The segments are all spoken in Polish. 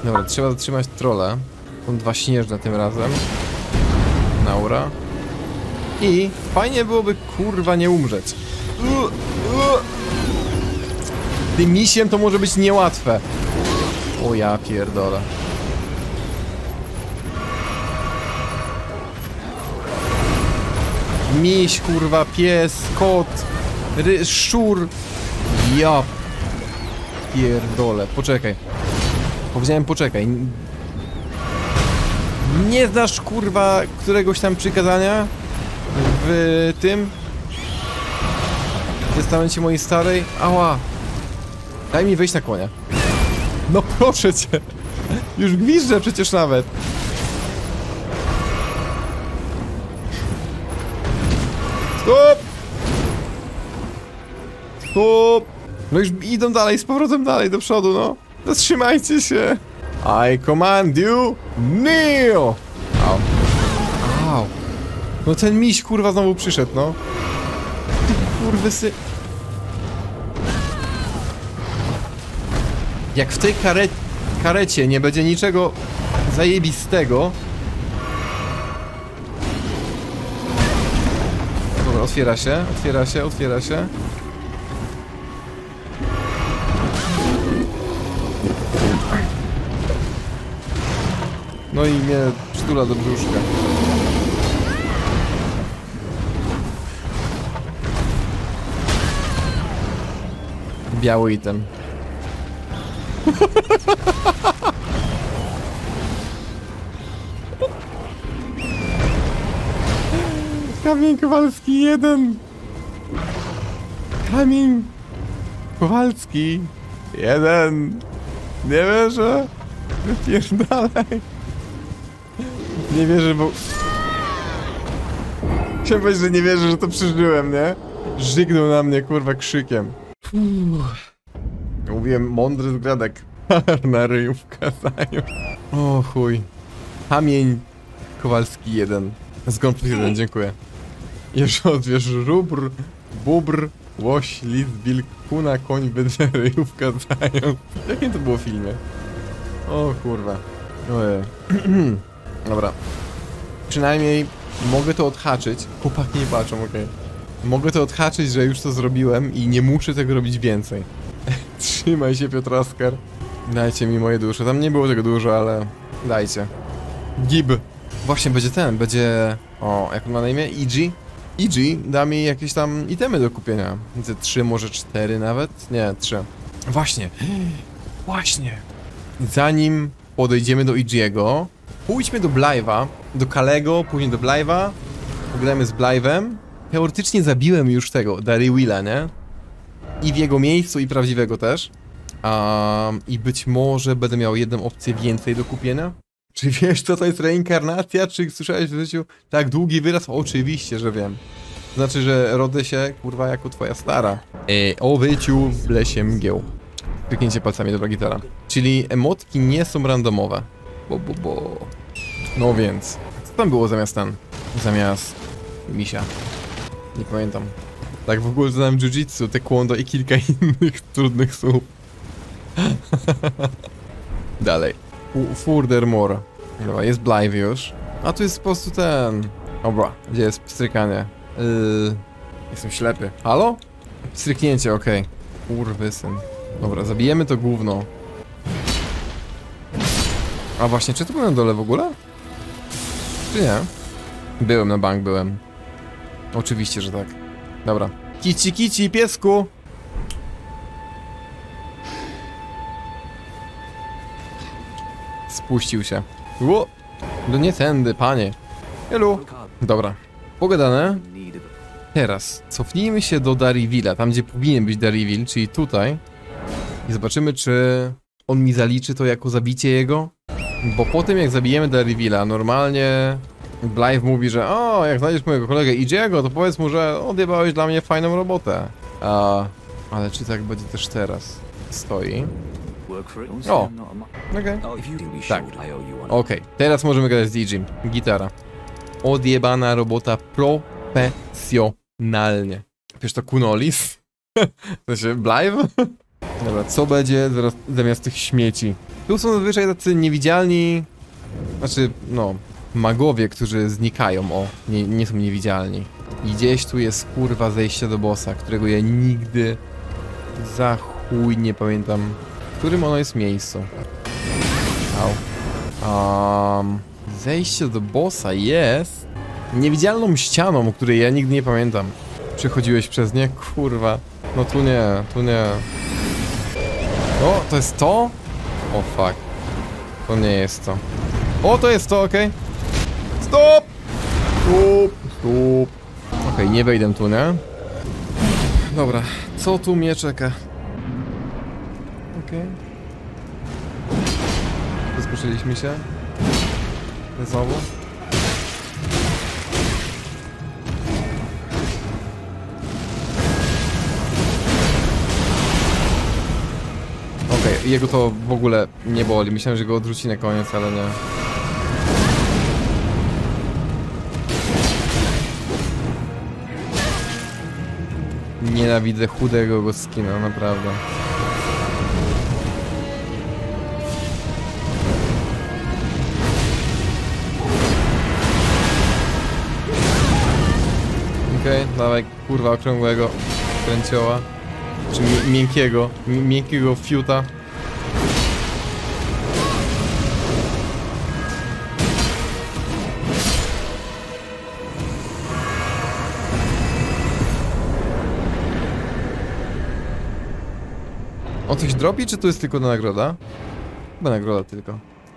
Dobra, trzeba zatrzymać trolle. Są dwa śnieżne tym razem. Naura. I fajnie byłoby, kurwa, nie umrzeć. Tym misiem to może być niełatwe. O ja pierdolę. Miś, kurwa, pies, kot, szczur. Ja pierdolę. Poczekaj. Powiedziałem poczekaj. Nie znasz, kurwa, któregoś tam przykazania w tym w testamencie mojej starej? Ała. Daj mi wejść na konia. No proszę cię. Już gwiżdżę przecież nawet. Stop! Stop! No już idą dalej, z powrotem dalej do przodu, no. Zatrzymajcie się. I command you, kneel! Au. Au. No ten miś, kurwa, znowu przyszedł, no. Ty kurwysy... Jak w tej karecie nie będzie niczego zajebistego... Dobra, otwiera się, otwiera się, otwiera się. No i mnie przytula do brzuszka. Biały item. Kamień Kowalski 1. Kamień Kowalski 1. Nie wierzę. Wypierdalaj. Nie wierzę, bo... Chciałem powiedzieć, że nie wierzę, że to przeżyłem, nie? Żygnął na mnie, kurwa, krzykiem. Mówiłem, mądry zgradek. Na ryjówkę zajął. O chuj. Kamień Kowalski 1. Zgon plus 1, dziękuję. Jeszcze odwiesz rubr, bubr, łoś, lis, wilk, kuna, koń, bydle, ryjówka zajął. W jakim to było filmie? O kurwa. Ojej. Dobra. Przynajmniej mogę to odhaczyć. Chłopaki nie patrzą, okej. Mogę to odhaczyć, że już to zrobiłem i nie muszę tego robić więcej. Trzymaj się, Piotr Oskar. Dajcie mi moje dusze. Tam nie było tego dużo, ale... Dajcie. Gib. Właśnie będzie ten, będzie... O, jak on ma na imię? EG? EG da mi jakieś tam itemy do kupienia. Widzę 3, może 4 nawet? Nie, 3. Właśnie. Właśnie. Zanim podejdziemy do EG'ego, pójdźmy do Blyve'a, do Kalego, później do Blyve'a. Pogramy z Blyve'em. Teoretycznie zabiłem już tego, Darrywilla, nie? I w jego miejscu, i prawdziwego też. I być może będę miał jedną opcję więcej do kupienia. Czy wiesz, co to jest reinkarnacja? Czy słyszałeś w życiu tak długi wyraz? Oczywiście, że wiem. Znaczy, że rodzę się, kurwa, jako twoja stara. O wyciu w lesie mgieł. Kliknięcie palcami, dobra gitara. Czyli emotki nie są randomowe. No więc. Co tam było zamiast ten? Zamiast... misia. Nie pamiętam. Tak w ogóle znałem jiu-jitsu, taekwondo i kilka innych trudnych słów. Dalej. Furthermore. Dobra, jest Blythe już. A tu jest po prostu ten... Dobra, gdzie jest pstrykanie? Jestem ślepy. Halo? Pstryknięcie, okej. Kurwysyn. Dobra, zabijemy to gówno. A właśnie, czy to było na dole w ogóle? Czy nie? Byłem na bank, byłem. Oczywiście, że tak. Dobra. Kici, kici, piesku! Spuścił się. Ło! No nie tędy, panie. Hello. Dobra. Pogadane. Teraz cofnijmy się do Darrywilla, tam gdzie powinien być Darrywil, czyli tutaj. I zobaczymy, czy on mi zaliczy to jako zabicie jego. Bo po tym jak zabijemy Darrywilla, normalnie Blythe mówi, że o, jak znajdziesz mojego kolegę EG'ego, to powiedz mu, że odjebałeś dla mnie fajną robotę. Ale czy tak będzie też teraz? Stoi. O, okej. Tak. Okej, teraz możemy grać z EG'em. Gitara. Odjebana robota profesjonalnie. Wiesz to Kunolis? W sensie Blythe? Dobra, co będzie zamiast tych śmieci? Tu są zazwyczaj tacy niewidzialni... Znaczy, no... Magowie, którzy znikają, o. Nie są niewidzialni. I gdzieś tu jest kurwa zejście do bossa, którego ja nigdy... Za chuj nie pamiętam, w którym ono jest miejscu. Au. Zejście do bossa jest... Niewidzialną ścianą, o której ja nigdy nie pamiętam. Przechodziłeś przez nie? Kurwa. No tu nie, tu nie. O, to jest to? O fuck. To nie jest to. O, to jest to, okej. Stop! Stop! Stop! Okej, nie wejdę tu, nie? Dobra, co tu mnie czeka? Okej. Zaskoczyliśmy się. Znowu. Okej, jego to w ogóle nie boli. Myślałem, że go odrzuci na koniec, ale nie. Nienawidzę chudego go skina, naprawdę. Okej, dawaj kurwa okrągłego kręcioła. Czy miękkiego fiuta. On coś dropi, czy tu jest tylko nagroda? Chyba nagroda tylko.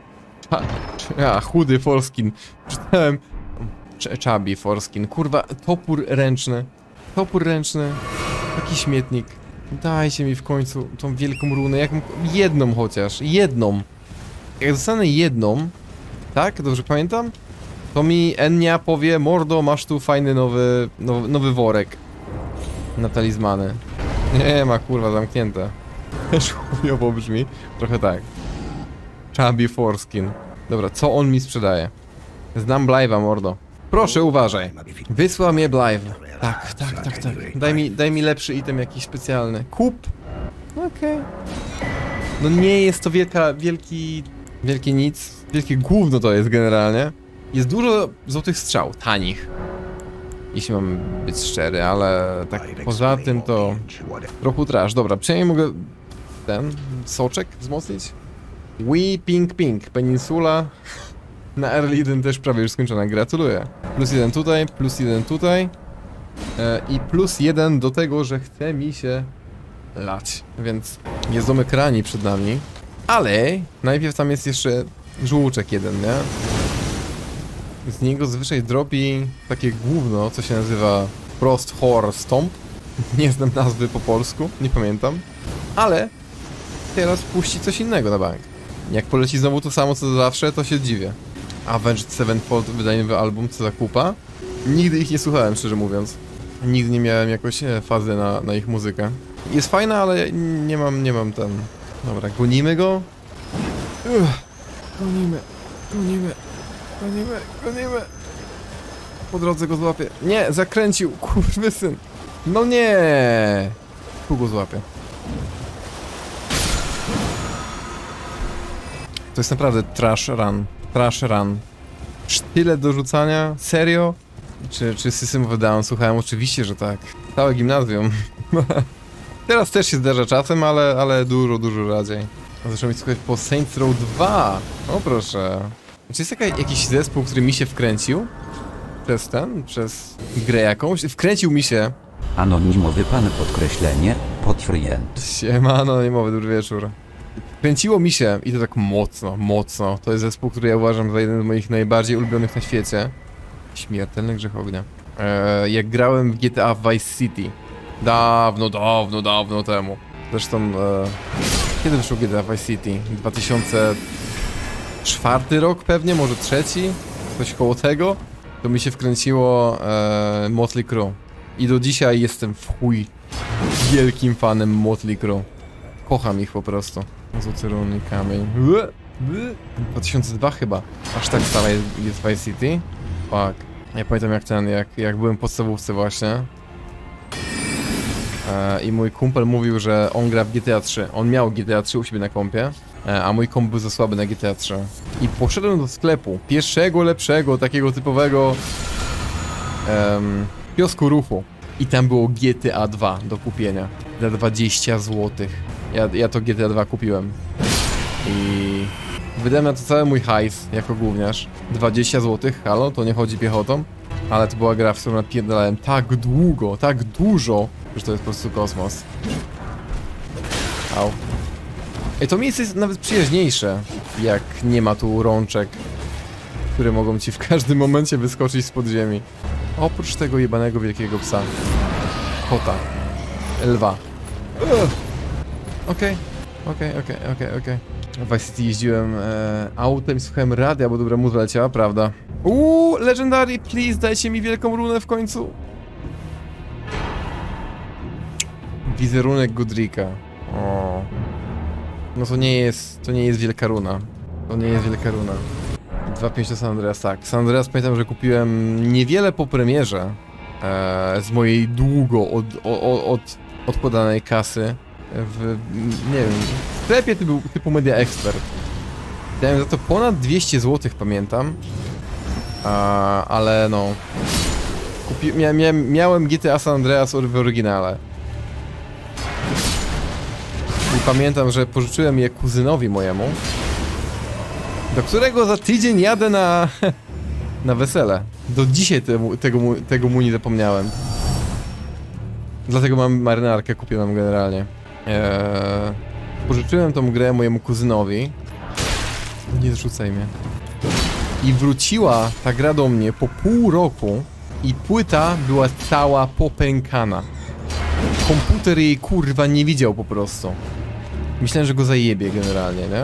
Chudy Forskin. Czytałem... Chubby Forskin. Kurwa, topór ręczny. Topór ręczny. Taki śmietnik. Dajcie mi w końcu tą wielką runę. Jedną chociaż. Jedną. Jak dostanę jedną, tak? Dobrze pamiętam? To mi Enya powie: mordo, masz tu fajny nowy worek. Na talizmany. Nie ma, kurwa, zamknięte. Chujowo brzmi. Trochę tak. Chubby Forskin. Dobra, co on mi sprzedaje? Znam Blyve'a, mordo. Proszę, uważaj. Wysłał mnie Blyve. Tak. Daj mi lepszy item jakiś specjalny. Kup. Okej. No nie jest to wielkie nic. Wielkie gówno to jest generalnie. Jest dużo złotych strzał, tanich. Jeśli mam być szczery, ale tak poza tym to... Trochę trash. Dobra, przynajmniej mogę... ten soczek wzmocnić. Pink. Peninsula. Na Early 1 też prawie już skończona. Gratuluję. +1 tutaj, +1 tutaj. I +1 do tego, że chce mi się lać. Więc jest domek rani przed nami. Ale najpierw tam jest jeszcze żółczek jeden, nie? Z niego zazwyczaj dropi takie gówno, co się nazywa Frost Horror Stomp. Nie znam nazwy po polsku, nie pamiętam. Ale teraz puści coś innego na bank. Jak poleci znowu to samo co zawsze, to się dziwię. Avenged Sevenfold wydaje nowy album, co za kupa. Nigdy ich nie słuchałem, szczerze mówiąc. Nigdy nie miałem jakoś fazy na ich muzykę. Jest fajna, ale nie mam ten... Dobra, gonimy go. Gonimy. Po drodze go złapię. Nie, zakręcił, kurwysyn. No nie. Tu go złapię. To jest naprawdę trash run. Tyle do rzucania? Serio? Czy System of a Down? Słuchałem, oczywiście, że tak. Całe gimnazjum. Teraz też się zdarza czasem, ale dużo rzadziej. Zacząłem mi słuchać po Saints Row 2. O proszę. Czy jest jakiś zespół, który mi się wkręcił? Przez grę jakąś? Wkręcił mi się. Anonimowy pan podkreślenie, podfriend. Siema, anonimowy, dobry wieczór. Kręciło mi się i to tak mocno. To jest zespół, który ja uważam za jeden z moich najbardziej ulubionych na świecie. Śmiertelny grzech ognia. Jak grałem w GTA Vice City. Dawno temu. Zresztą, kiedy wyszło GTA Vice City? 2004 rok pewnie, może trzeci? Coś koło tego. To mi się wkręciło Motley Crue. I do dzisiaj jestem w chuj wielkim fanem Motley Crue. Kocham ich po prostu. Złoty runy, kamień. 2002 chyba. Aż tak stara jest Vice City. Fuck. Ja pamiętam jak byłem w podstawówce właśnie. I mój kumpel mówił, że on gra w GTA 3. On miał GTA 3 u siebie na kompie, a mój komp był za słaby na GTA 3. I poszedłem do sklepu, pierwszego lepszego, takiego typowego kiosku ruchu. I tam było GTA 2 do kupienia za 20 zł. Ja to GTA 2 kupiłem. I wydałem na to cały mój hajs jako gówniarz. 20 zł, halo, to nie chodzi piechotą. Ale to była gra, w którą napierdalałem tak długo, tak dużo, że to jest po prostu kosmos. Au. Ej, to miejsce jest nawet przyjaźniejsze, jak nie ma tu rączek, które mogą ci w każdym momencie wyskoczyć z podziemi. Oprócz tego jebanego wielkiego psa. Kota. Lwa. Okej. W Vice City jeździłem autem i słuchałem radia, bo dobra muza leciała, prawda? Legendary, please, dajcie mi wielką runę w końcu. Wizerunek Godric'a. O. No to nie jest wielka runa. To nie jest wielka runa. 2.5 to San Andreas, tak. San Andreas pamiętam, że kupiłem niewiele po premierze z mojej długo odkładanej kasy w, nie wiem, w sklepie typu Media Expert. Dałem za to ponad 200 zł, pamiętam. Ale no... Miałem GTA San Andreas w oryginale. I pamiętam, że pożyczyłem je kuzynowi mojemu, do którego za tydzień jadę na wesele. Do dzisiaj tego mu nie zapomniałem. Dlatego mam marynarkę kupioną generalnie. Pożyczyłem tą grę mojemu kuzynowi. Nie zrzucaj mnie. I wróciła ta gra do mnie po pół roku i płyta była cała popękana. Komputer jej kurwa nie widział po prostu. Myślałem, że go zajebie generalnie, nie?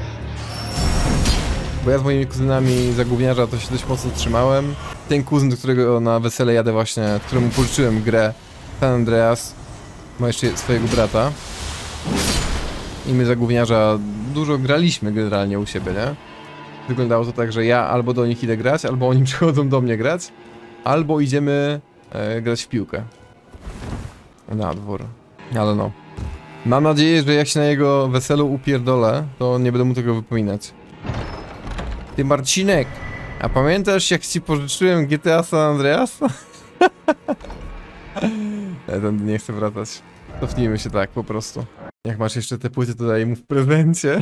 Bo ja z moimi kuzynami za gówniarza to się dość mocno trzymałem. Ten kuzyn, do którego na wesele jadę właśnie, któremu pożyczyłem grę San Andreas, ma jeszcze swojego brata. I my za gówniarza dużo graliśmy generalnie u siebie, nie? Wyglądało to tak, że ja albo do nich idę grać, albo oni przychodzą do mnie grać, albo idziemy grać w piłkę. Na dwór. Ale no. Mam nadzieję, że jak się na jego weselu upierdolę, to nie będę mu tego wypominać. Ty Marcinek, a pamiętasz jak ci pożyczyłem GTA San Andreas? Ja tam nie chcę wracać. Cofnijmy się tak po prostu. Jak masz jeszcze te płyty, to daj mu w prezencie.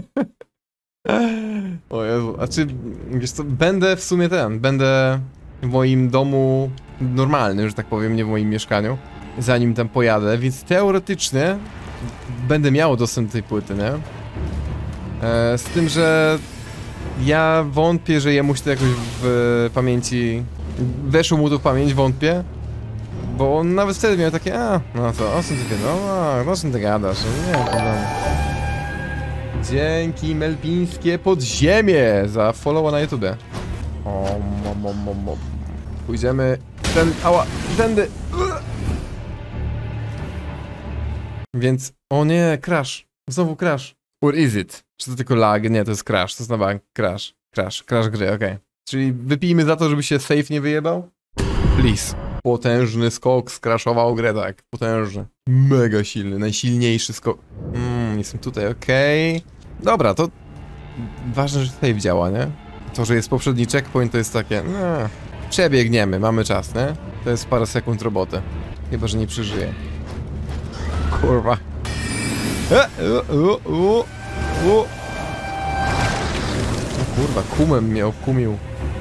O Jezu, a czy, wiesz co, będę w sumie będę w moim domu normalnym, że tak powiem, nie w moim mieszkaniu, zanim tam pojadę, więc teoretycznie będę miał dostęp do tej płyty, nie? Z tym, że ja wątpię, że jemu się to jakoś w pamięci, weszło mu to w pamięć, wątpię, bo on nawet wtedy miał takie, no co, o czym ty o czym ty gadasz, nie wiem, problemu. Dzięki Melpińskie Podziemie za followa na YouTubie. Pójdziemy tędy. Więc, o nie, crash. Znowu crash. Or is it? Czy to tylko lag? Nie, to jest crash. To jest na bank. Crash gry, okej. Czyli wypijmy za to, żeby się save nie wyjebał? Please. Potężny skok skraszował grę, tak. Potężny. Mega silny, najsilniejszy skok. Jestem tutaj, okej. Dobra, to ważne, że save działa, nie? To, że jest poprzedni checkpoint, to jest takie, przebiegniemy, mamy czas, nie? To jest parę sekund roboty. Chyba, że nie przeżyję. Kurwa. O kurwa, kumem mnie okumił.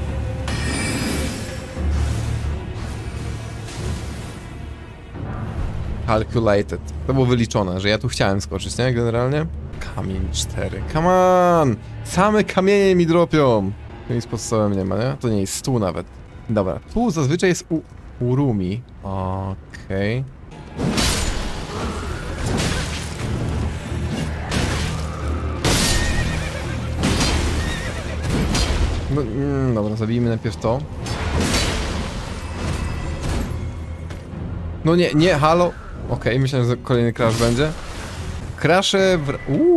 Calculated. To było wyliczone, że ja tu chciałem skoczyć, nie? Generalnie. Kamień 4. Come on! Same kamienie mi dropią! To nic pod stołem nie ma, nie? To nie jest stół nawet. Dobra, tu zazwyczaj jest Urumi. Okej. No, dobra, zabijmy najpierw to. No nie, halo. Okej, myślałem, że kolejny crash będzie. Crashe w...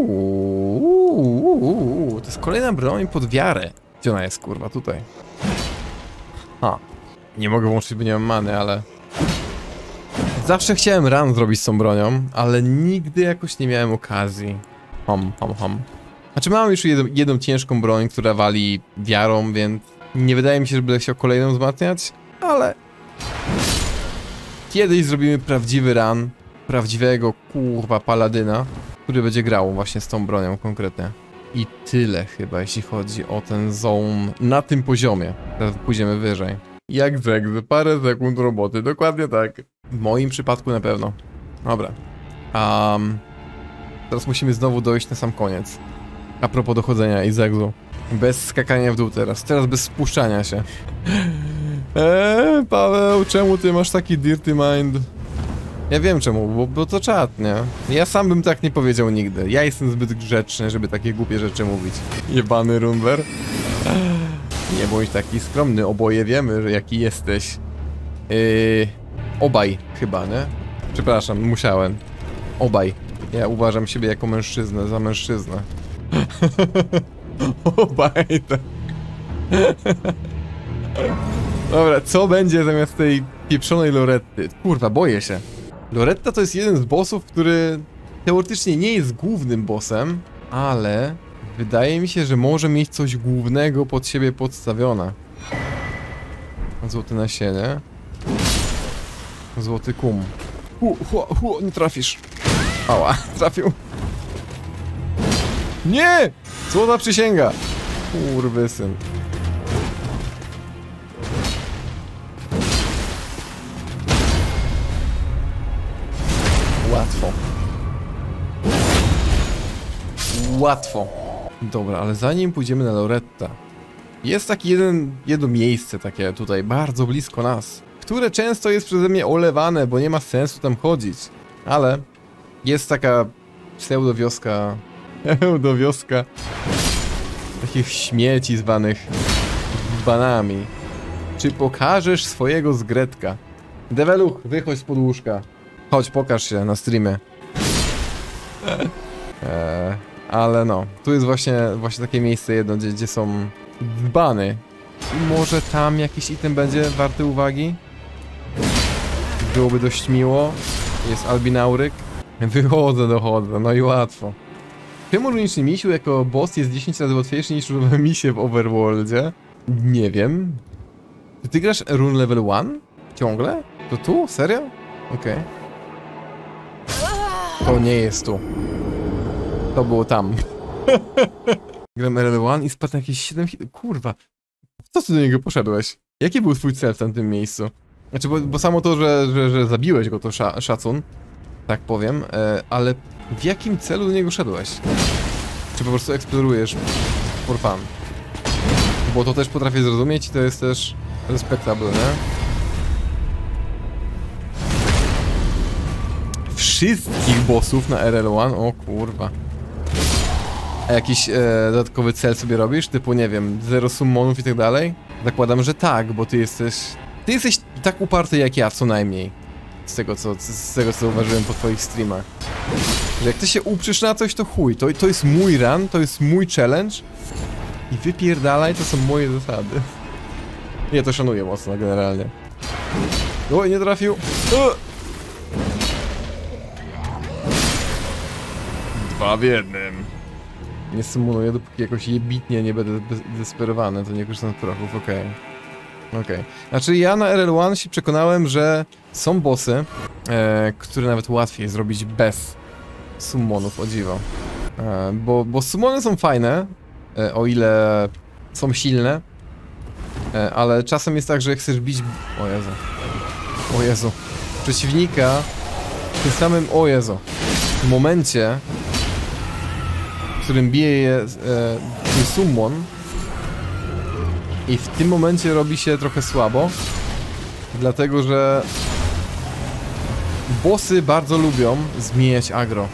to jest kolejna broń pod wiarę. Gdzie ona jest, kurwa? Tutaj. Nie mogę włączyć, bo nie mam many, ale... Zawsze chciałem run zrobić z tą bronią, ale nigdy jakoś nie miałem okazji. Znaczy mam już jedną ciężką broń, która wali wiarą, więc nie wydaje mi się, że będę chciał kolejną wzmacniać, ale kiedyś zrobimy prawdziwy run, prawdziwego kurwa paladyna, który będzie grał właśnie z tą bronią konkretnie. I tyle chyba, jeśli chodzi o ten zone na tym poziomie. Teraz pójdziemy wyżej. Jak zegzy, parę sekund roboty, dokładnie tak. W moim przypadku na pewno. Dobra. Teraz musimy znowu dojść na sam koniec. A propos dochodzenia i zegzu. Bez skakania w dół teraz. Teraz bez spuszczania się. Paweł, czemu ty masz taki dirty mind? Ja wiem czemu, bo to czat, nie? Ja sam bym tak nie powiedział nigdy. Ja jestem zbyt grzeczny, żeby takie głupie rzeczy mówić. Jebany Rumber. Nie bądź taki skromny, oboje wiemy, że jaki jesteś. Obaj chyba, nie? Przepraszam, musiałem. Obaj. Ja uważam siebie jako mężczyznę, za mężczyznę. Obaj to. Dobra, co będzie zamiast tej pieprzonej Loretty? Kurwa, boję się. Loretta to jest jeden z bossów, który teoretycznie nie jest głównym bossem, ale wydaje mi się, że może mieć coś głównego pod siebie podstawione. Złote nasienie. Złoty kum. Nie trafisz. Ała, trafił. Nie! Złota przysięga. Kurwysyn. Łatwo. Łatwo. Dobra, ale zanim pójdziemy na Loretta, jest takie jedno miejsce takie tutaj bardzo blisko nas, które często jest przeze mnie olewane, bo nie ma sensu tam chodzić. Ale jest taka pseudowioska takich śmieci zwanych banami. Czy pokażesz swojego zgretka? Deweluch, wychodź spod łóżka. Chodź, pokaż się na streamie. Ale no, tu jest właśnie takie miejsce jedno, gdzie są dzbany. Może tam jakiś item będzie warty uwagi? Byłoby dość miło. Jest albinauryk. Dochodzę, no i łatwo. Czemu runiczny misiu jako boss jest 10 razy łatwiejszy niż różowe misie w Overworldzie? Nie wiem. Ty grasz run level 1? Ciągle? To tu? Serio? Okej. To nie jest tu. To było tam. Gram RL1 i spadł na jakieś 7 hit. Kurwa. Co ty do niego poszedłeś? Jaki był twój cel w tamtym miejscu? Znaczy, bo samo to, że zabiłeś go, to szacun. Tak powiem. Ale w jakim celu do niego szedłeś? Czy po prostu eksplorujesz for fun? Bo to też potrafię zrozumieć i to jest też respektable, nie? Wszystkich bossów na RL1? O kurwa. A jakiś dodatkowy cel sobie robisz? Typu, nie wiem, 0 summonów i tak dalej? Zakładam, że tak, bo ty jesteś tak uparty jak ja, co najmniej. Z tego co zauważyłem po twoich streamach. Że jak ty się uprzesz na coś, to chuj. To jest mój run, to jest mój challenge. I wypierdalaj, to są moje zasady. Ja to szanuję mocno, generalnie. Oj, nie trafił. Dwa w jednym. Nie sumunuję, dopóki jakoś jebitnie nie będę desperowany, to nie korzystam z prochów, okej. Znaczy ja na RL1 się przekonałem, że są bossy, które nawet łatwiej zrobić bez summonów, o dziwo. Bo summony są fajne, o ile są silne, ale czasem jest tak, że chcesz bić... O Jezu. Przeciwnika w tym samym... w momencie, w którym bije je summon i w tym momencie robi się trochę słabo, dlatego że bossy bardzo lubią zmieniać aggro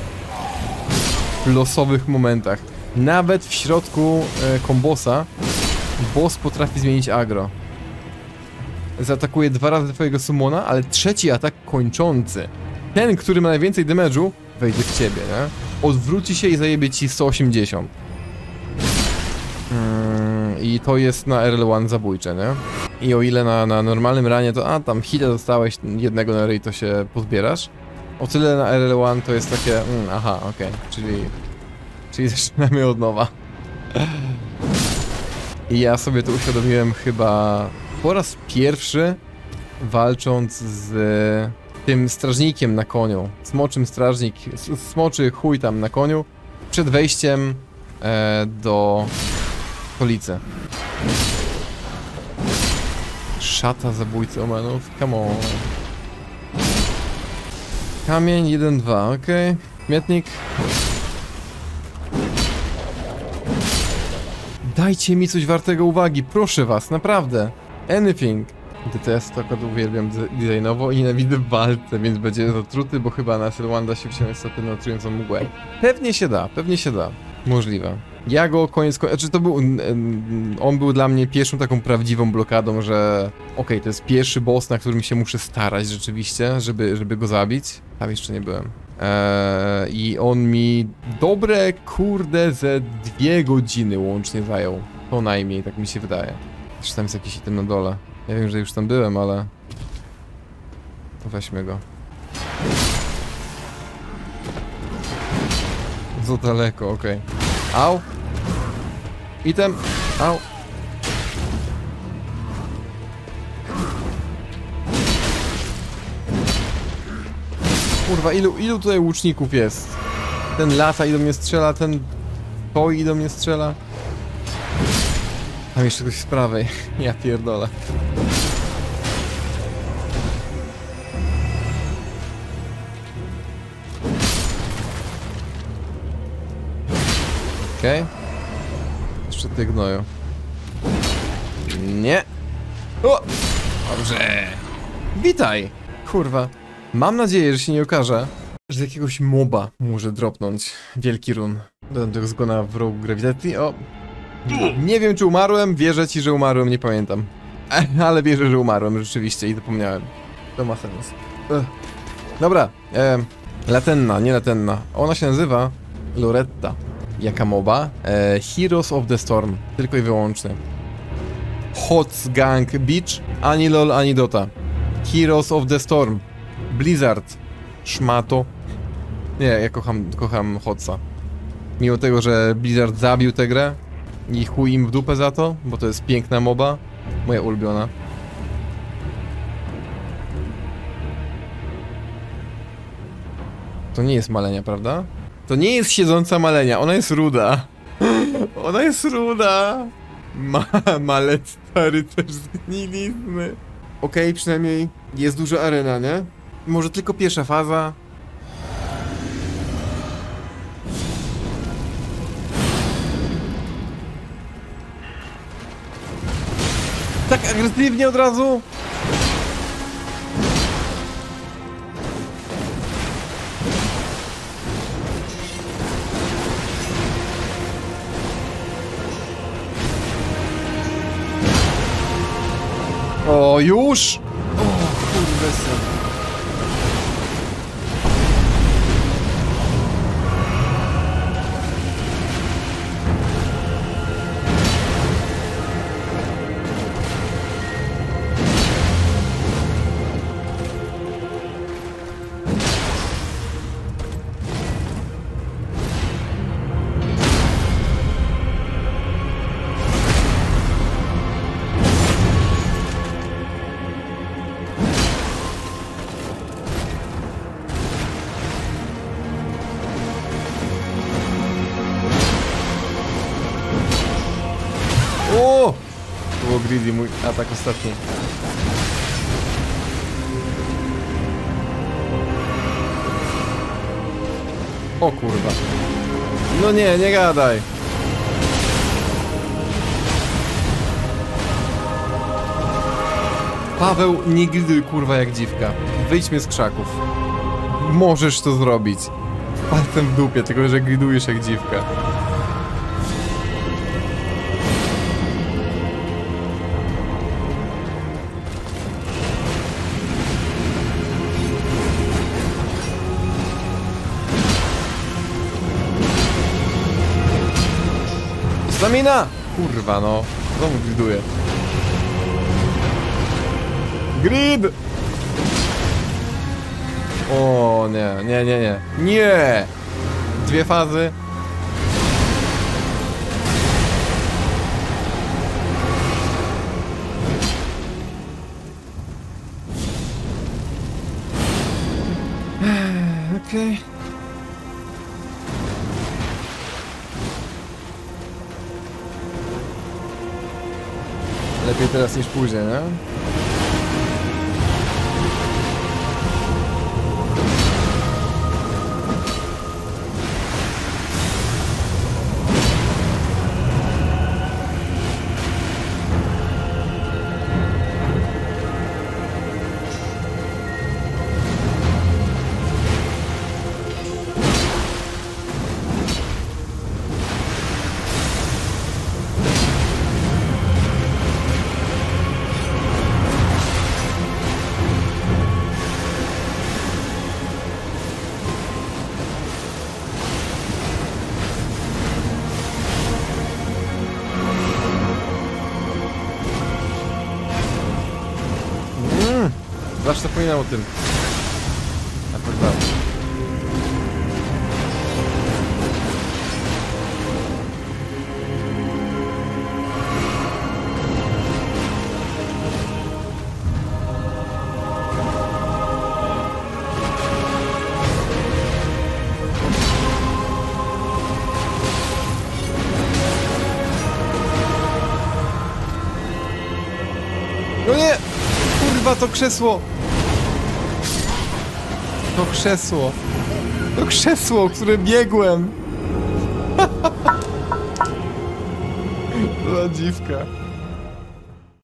w losowych momentach. Nawet w środku kombosa boss potrafi zmienić aggro. Zaatakuje 2 razy twojego summona, ale trzeci atak kończący, ten, który ma najwięcej damage'u, wejdzie w ciebie, nie? Odwróci się i zajebie ci 180. I to jest na RL1 zabójcze, nie? I o ile na normalnym ranie to tam hita dostałeś jednego na ryj, to się pozbierasz. O tyle na RL1 to jest takie, aha, okej, czyli zaczynamy od nowa. I ja sobie to uświadomiłem chyba po raz pierwszy, walcząc z tym strażnikiem na koniu. Smoczym strażnik, smoczy chuj tam na koniu, przed wejściem do stolicy. Szata zabójcy omenów, come on. Kamień 1-2, okej. Śmietnik. Dajcie mi coś wartego uwagi, proszę was, naprawdę. Anything. DTS to akurat uwielbiam designowo i nienawidzę w walce, więc będzie zatruty, bo chyba na SL1 da się wziąć sobie na trującą mgłę. Pewnie się da. Możliwe. Ja go koniec znaczy to był... on był dla mnie pierwszą taką prawdziwą blokadą, że... Okej, to jest pierwszy boss, na którym się muszę starać rzeczywiście, żeby go zabić. Tam jeszcze nie byłem. I on mi dobre, kurde, ze 2 godziny łącznie zajął. Co najmniej, tak mi się wydaje. Jeszcze tam jest jakiś item na dole. Ja wiem, że już tam byłem, ale... To weźmy go. Za daleko, okej. Au! Item! Au! Kurwa, ilu tutaj łuczników jest? Ten lata i do mnie strzela, ten... Boi do mnie strzela. Tam jeszcze ktoś z prawej. Ja pierdolę. Okej. Jeszcze ty gnoju. Nie. O! Dobrze. Witaj. Kurwa. Mam nadzieję, że się nie okaże, że jakiegoś moba może dropnąć wielki run. Do tego zgona w rogu grawitacji. O! Nie wiem, czy umarłem. Wierzę ci, że umarłem. Nie pamiętam. Ale wierzę, że umarłem rzeczywiście i zapomniałem. To ma sens. Dobra. Latenna, nie latenna. Ona się nazywa Loretta. Jaka moba? Heroes of the Storm. Tylko i wyłącznie. Hots Gang Beach. Ani LOL, ani Dota. Heroes of the Storm. Blizzard. Szmato. Nie, ja kocham Hotsa. Mimo tego, że Blizzard zabił tę grę i chuj im w dupę za to, bo to jest piękna moba. Moja ulubiona. To nie jest malenia, prawda? To nie jest siedząca malenia, ona jest ruda. Ona jest ruda. Malec stary też zgnilizny. Okej, przynajmniej jest duża arena, nie? Może tylko pierwsza faza. Tak agresywnie od razu? O, już? O, kurde syn. O! To było greedy, mój atak ostatni. O kurwa. No nie, nie gadaj. Paweł, nie griduj kurwa jak dziwka. Wyjdźmy z krzaków. Możesz to zrobić. Palcem w dupie, tylko że gridujesz jak dziwka. Stamina! Kurwa no, znowu griduje. Grid! O nie, nie, nie, nie. Nie! 2 fazy. Okej. Lepiej teraz niż później, nie? Zawsze zapominam o tym. A tak dalej. No nie! Kurwa, to krzesło! To krzesło! To krzesło, o które biegłem! To dziwka.